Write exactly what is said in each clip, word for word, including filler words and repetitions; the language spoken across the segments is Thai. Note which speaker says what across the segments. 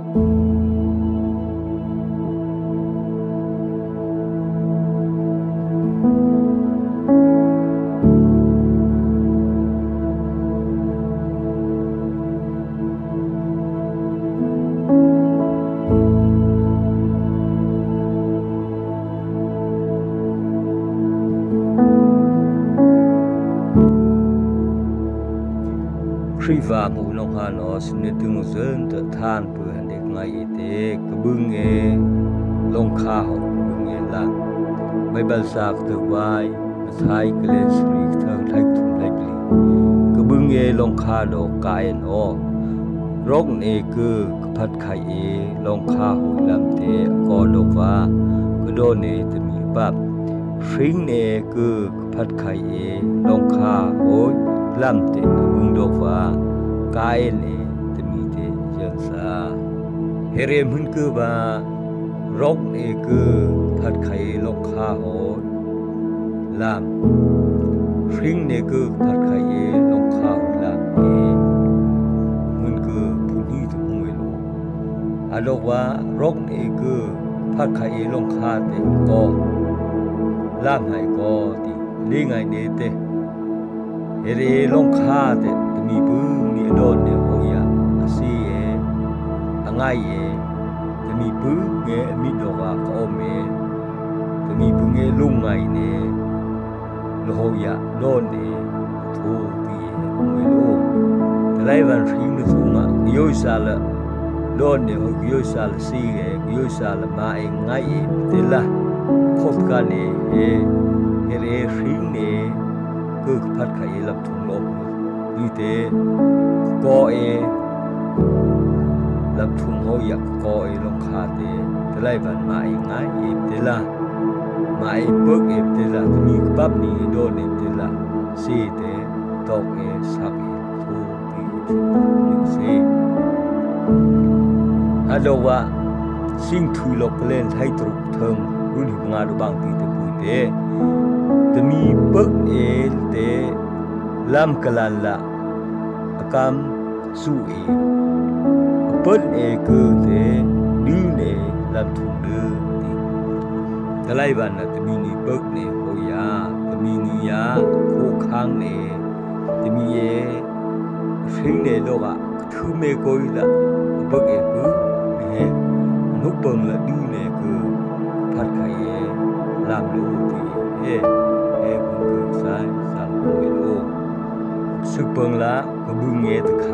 Speaker 1: ครีฟ้ามูลงหาโนสนิตึงเซินตะทานเปื่อนเด็กไงเตกบึงเอลงข้าวกบึงเอละไม่บัลซากตะวายไทยกเลสรีเทิงไทยทุ่มไทยกลีกบึงเอลงข้าดอกกายนอรกเอคือกพัดไข่เอลงข้าหุยลำเตกอดอกว่ากโดนเอจะมีปับชิงเอคือกพัดไข่เอลงข้าหุยลำเตบึงดอกว่ากายเนจะมีเตยังซาเฮเรมหุ่นคือว่ารกเอคือพัดไข่ลงข้าหุยลำชิงเนคือพัดไข่เอลงข้าหุยลำเอหุ่นคือผู้นี้ถึงมวยโลอาดอกว่ารกเอคือพัดไข่เอลงข้าเตก็ลำให้ก็ตีเลี้ยงไงเนเตเฮเรลงข้าเตจะมีปืนมีโดนเนี่ยโหยาอาซีเออ่างไงเอจะมีปืนเงมีดอกก็อมเอจะมีปืนเงลุงไงเนี่ยโลโหยาโดนเนี่ยทูปีมวยโลแต่ไรวันริงนึกถึงอ่ะย่อยซาละโดนเนี่ยเขาย่อยซาละซีเอย่อยซาละมาเองไงเอเตละคบกันเนี่ยเฮเฮเรริงเนี่ยก็พัดไข่ลับถุงลมนี่เตก็เอลับถุงเขาอยากก็เอลงคาเตแต่ไรวันมาเองไงเอเตละมาเอเปิกเอเตละจะมีปับนี่โดนเอเตละซีเตตอกเอสักเอทูปีทุกนึกซีฮัลโหลว่าสิ่งทุยลกเล่นให้ตรุกเทิงรุ่นหิบงาดูบางทีเตปุยเตจะมีปักเอเตลำกลันละกำสู้เอเปิดเอคือเตดื้อเนลำทุ่งดื้อตีแต่ไรบ้านน่ะจะมีนี่ปักเนโหยาจะมีนี่ยาโคค้างเนจะมีเอชิงเนโลกะทือเมโกยละปักเอปื้อเฮนุปงละดื้อเนคือพัดไข่เอลำลูตีเฮเอบุญคือสายสังเวโลสึกเปิงละก็บึงเงตะขา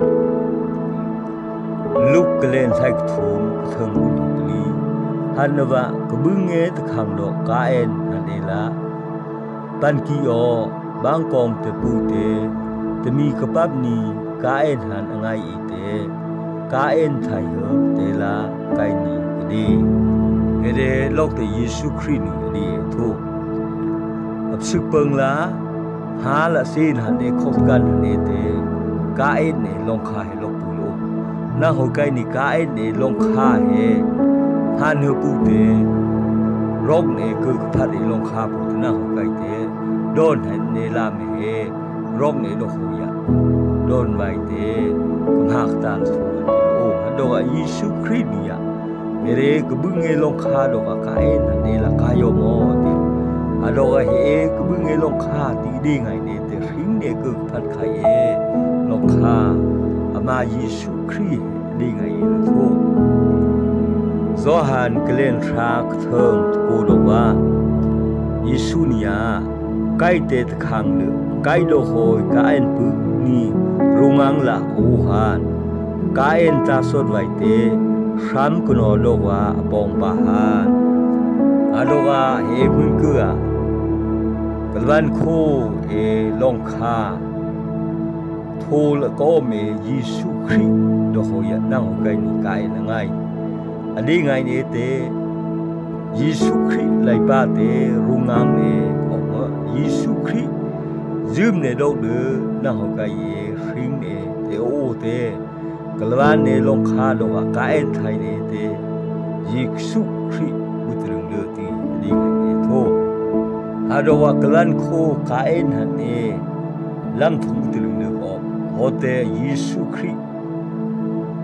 Speaker 1: ลูกกเล่นใส่ถุงเทิงบุญตุลีฮันนวะก็บึงเงตะขังดอกกาเอ็นนันเดละปันกีออบางกองเตปูเตจะมีกระปับนีกาเอ็นหันไงอีเตกาเอ็นไทยเตละไกนีก็ดีเฮเดโลกแต่เยซูคริสต์นี่ดีทุกสึกเปิงละหาละซีนหันเอคบกันหันเอเตกาเอ็นเนลงคาให้ลกปูโลน่าหัวไกนี่กาเอ็นเนลงคาให้ฮานเฮปูเตรกเนคือพัดเอลงคาปูน่าหัวไกเตโดนหันเนลามเฮรกเนโลโหยาโดนไวเตกำหักตาลสูหันเอโอฮันดอกเยซูคริสต์นี่ยเมเรกบึงเอลงคาดอกกาเอ็นหันเนละกายโมเตอาดอกเฮก็บึงเอลงคาตีดีไงเนเตริงเนก็พัดไข่เอลงคาอามาเยซูคริสต์ดีไงละทุกโซฮันกเลนรักเทิงกูดอกว่าเยซูเนียไกเตตขังเลไกโลโหยกาเอ็นปึกนี่รุงังละอูฮันกาเอ็นตาสดไวเตชัมกุนอโลกว่าปองปะฮันอาโลกาเฮบุนกือกลวันโคเอลงคาโทลก็เมเยซูคริสต์ดอกยะนั่งไกนี่ไกนะไงอันนี้ไงเนี่ยเตเยซูคริสต์ไลปาเตรุงังเนออกมาเยซูคริสต์ซึมเนดอกเดนั่งไกเยริงเนเตโอเตกลวันเนลงคาดอกกาเอ็นไทยเนเตเยซูคริสต์บุตรเลือตีดีไงเนี่ยโทฮาดวะกลันโคกาเอ็นหันเอลำทุ่งตรึงเนื้อออกโอเตเยซูคริสต์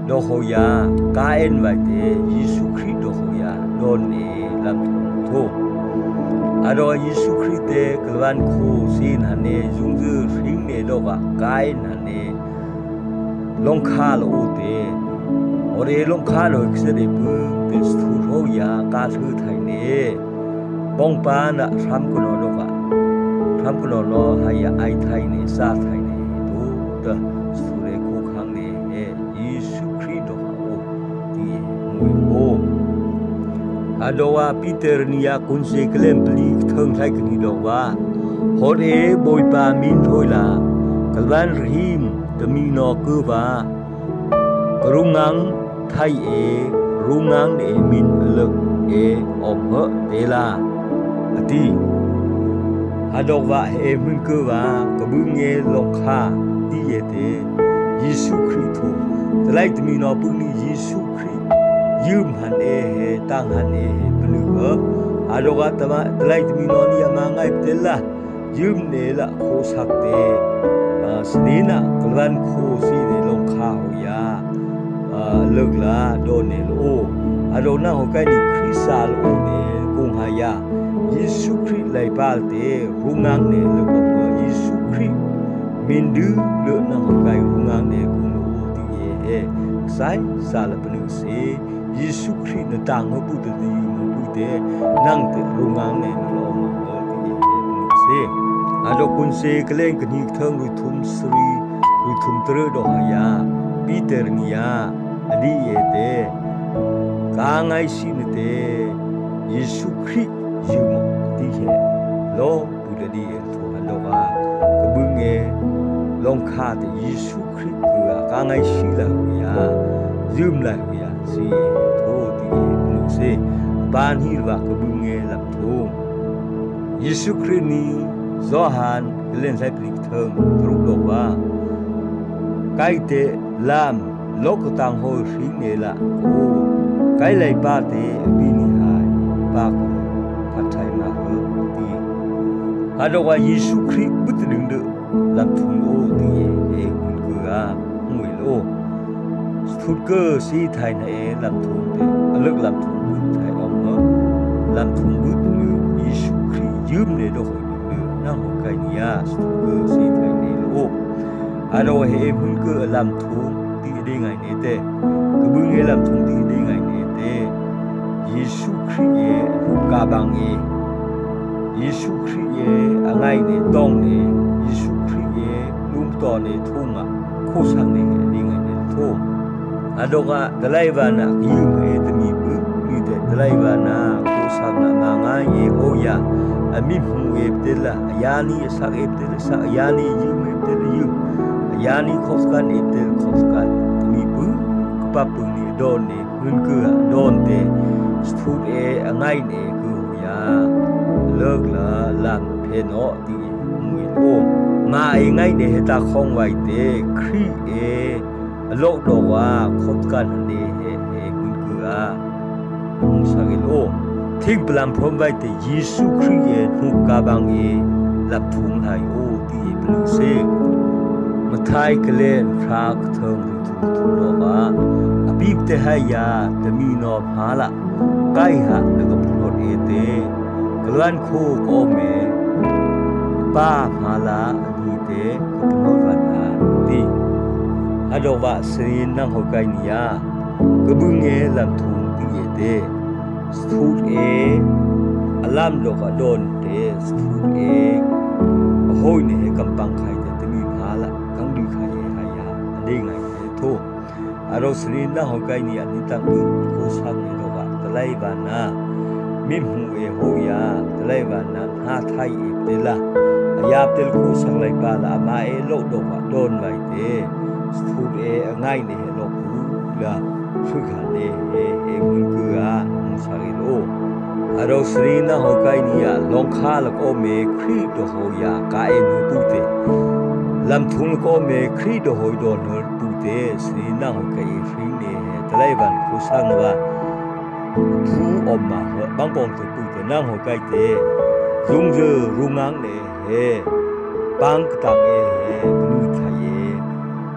Speaker 1: ดอกโฮยากาเอ็นไว้เตยิสุคริสต์ดอกโฮยาโดนเอลำทุงทุงอารอยยิสุคริสต์เตกลวันคูซีนฮันเนจุงจือริงเนดอกกาเอ็นฮันเนลงคาโลเตโอเรลงคาโลอิกเซเดปุเตสทูโฮยากาทือไทยเนบองปานะทำกุนอดอกทำกุนอโนหายาไอไทยเนซาไทยเนดูเตสทูเรคูคังเนเอยิสุคริสต์ดอกโอตีมวยโออาดว่าปีเตอร์นียาคุนเซกเลมปลีกทั้งไทยกันนี่ดอกว่าฮอดเอบอยปามินโทยลากลวันรีมตมีนอคือว่ากรุงังไทยเอรุงังเอมินเลิกเออมเหเดลาอติอาดว่าเอมินคือว่ากบึงเอลงคาตีเยเตยิสุคริสต์ตไลตมีนอปุนียิสุคริสต์ยืมหันเอเฮตั้งหันเอเฮปนึกว่าอาดว่าตมาตไลตมีนอนี่มาไงเตล่ายืมเนละโคสักเตสนีนะกลวันโคซีเนลงคาหูยาเลิกละโดนเนลโออาโดน่าหัวใจนี่คริสซาลโอเนกุงหายายิสุคริสไลปาลเตรุงังเนลกบยิสุคริสมินดูเลน่าหัวใจรุงังเนกุงโอติเยเอไซซาลปนึกเซยิสุคริสนต่างมาพูดตีมาพูดเตนั่งเตรุงังเนลโอมาติเยปนึกเซอาดกุนเซกเลงกันอีกทั้งรุทุมสรีรุทุมตรดอกหายาปีเตอร์นียาอดีเอเตกางไอสินเตยิสุคริสต์ยูมตีเฮโลบุดดีเอลทูฮัลโลกากบึงเอลงคาเตยิสุคริสต์คือกางไอสิลาหูยายูมลาหูยาซีโทตีเอปนุเซปานฮิรวากบึงเอลำทูยิสุคริสต์นี้ซอฮันเล่นใช้พลิกเทิงตรุกดอกว่าไกเตลามโลกตังโฮริเนละโอไกไลปาเตบินิหายปากพัทไทยมาเฮตีฮาดว่ายิสุคริสต์บุตรดึงเดลำทุงโอตีเอกุนเกือหวยโลสทุดเกอร์ซีไทยในเอลำทุงเตอเลิกลำทุงบุตรไทยออกมาลำทุงบุตรเนือยิสุคริสต์ยืมเนดอกนั่งหัวใจนี่ยสตุกเกอร์สีไทยนี่โลอารมณ์เฮมึงก็ลำทุงตีได้ไงเนี่ยเต้ก็บึงเฮลำทุงตีได้ไงเนี่ยเต้ยิสุคริสต์เอหุกาบังเอยิสุคริสต์เออะไรเนี่ยต้องเนี่ยยิสุคริสต์เอลุงต่อเนี่ยทุ่งอ่ะโคสังเนี่ยได้ไงเนี่ยทุ่งอารมณ์ก็ตะไลวานะยืมเอตมีบึมีแต่ตะไลวานะโคสังนะมาง่ายเอโอยาอามิมูเอฟเตล่ายานีสักเอฟเตล่สักยานียืมเอฟเตล่ยืมยานีขอสกันเอฟเตล่ขอสกันมีปุ๊บก็ปั๊บปุ๊บนี่โดนเนี่ยเงินคือโดนเตสตูดเอง่ายเนี่ยคือหัวยาเลิกละลำเพนอตีมวยโอมาเอง่ายเนี่ยตาคงไว้เตครีเอโลกดอกว่าขอสกันเนี่ยเฮเฮเงินคือมุสลิมโอทิ้งพลังพร้อมไว้แต่ยิสุคริสต์นุกาบังเอลับทุงไทยโอที่เปลือกเสกมาไทยกเลนพรากเทิงทุกทุกดอกว่าอภิบเตหายาแต่มีนอพาละใกล้หะแล้วก็พลดเอเตกลันโคโอเมป้าพาละดีเตก็พลดวันอาตีอดว่าสรีนังหัวใจนิยากบึงเอลับทุงที่เอเตสตูดเออลามโลกโดนเตสตูดเอโหยเนี่ยกำปังไข่แต่จะมีพาละกังดีไข่หายาอันนี้ไงเนี่ยทุกอารมณ์สรีน่าหัวใจนี่อันนี้ตั้งมือโคสังเนี่ยโลกตะไลบานามิมหูเอโหยาตะไลบานาหาไทยเอเตล่ายาเตลโคสังไลปาละมาเอโลกโลกโดนไว้เตสตูดเอง่ายเนี่ยโลกรู้ละฝึกหัดเอเอเอมึงคืออ่ะสาริโลอารมณ์สรีน่าหัวใจนี่อ่ะลงคาลก็เมครีดโหยากาเอ็นหูเตลำทุงก็เมครีดโหยโดนหูปูเตสรีน่าหัวใจฟริงเนี่ยตะไลบันคุสังว่าผู้อมมาเหบางปองตัวปูเตน่าหัวใจเตรุงเจอรุงังเนี่ยเฮปังตังเอเฮปนุไทยเอล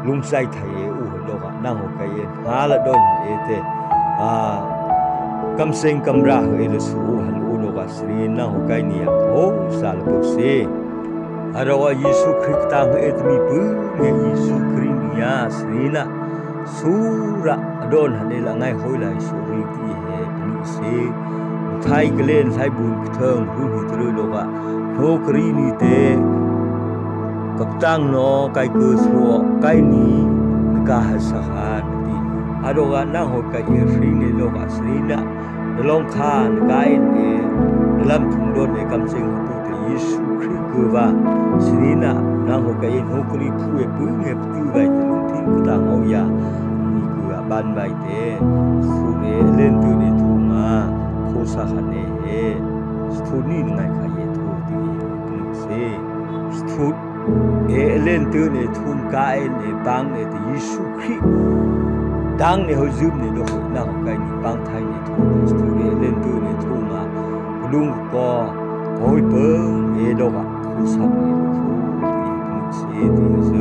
Speaker 1: ลุงใส่ไทยอู่โลกะนั่งหัวใจเอ็นหาละโดนเอเตอ่ากำเซ็งกำราเอลสูฮันอูโลกะสรีนั่งหัวใจเนี่ยโอ้สารพัดเสอารวายิสุคริสต์ตามเอตมีปืนเงยิสุคริสต์เนี่ยสรีนะสุระโดนฮันเอละไงหอยไหลสุริตีเฮปนิเสไทยกเลนไทยบุญเทิงรุ่นหิตรือโลกะโนกรีนี่เตกับตั้งโนไกเกิดสัวไกนี้กาสหานดีอารมณ์นั่งหัวใจเอฟรีในโลกสรีนะลองคานกายเอลำทุ่งโดนในคำเสียงพูดยิสุคริสต์คือว่าสรีนะนั่งหัวใจโนกรีผู้เอปื้งเอปตื้อไว้แต่ลุงทิ้งก็ต่างเอาอย่านี่คือบ้านใบเตสุเรเล่นตัวในทุ่งมาโคสหันเอสตูนี่ไงขายทูดีนึกเสียสตูเอเลนตัวในทุ่งกายในบางในที่ยิสุคริสต์ดังในหัวจุ่มในดอกนั่งหัวใจในบางไทยในทุ่งสตูเอเลนตัวในทุ่งมาลุงก็คอยเบิ่งเอดอกผู้สักในทุ่งที่นึกเสียที่เสีย